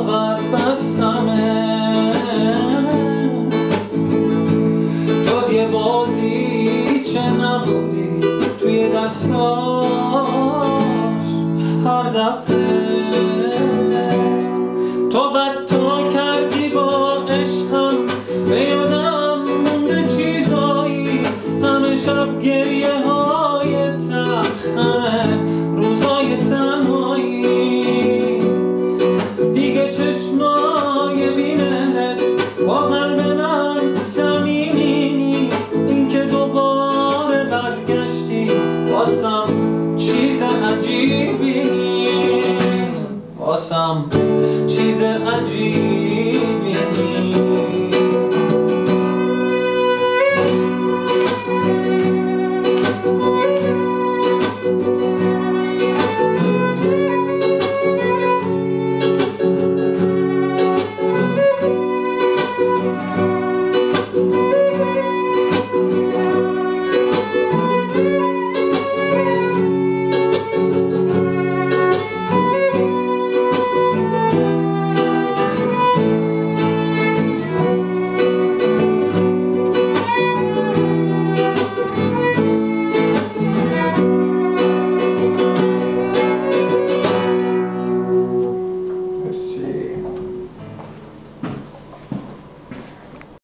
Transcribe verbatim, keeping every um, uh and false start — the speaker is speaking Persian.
لاغر بستمه جز یه بازی چه نبودی توی دستاش هر دفعه تو بد تو کردی با عشقم به یادم مونده چیزایی همه شب گریه های تخمه روزای تنهایی دیگه چشمای بینت با قلب من صمیمی نیست این که دوباره برگشتی واسم چیز عجیبی نیست واسم چیز عجیبی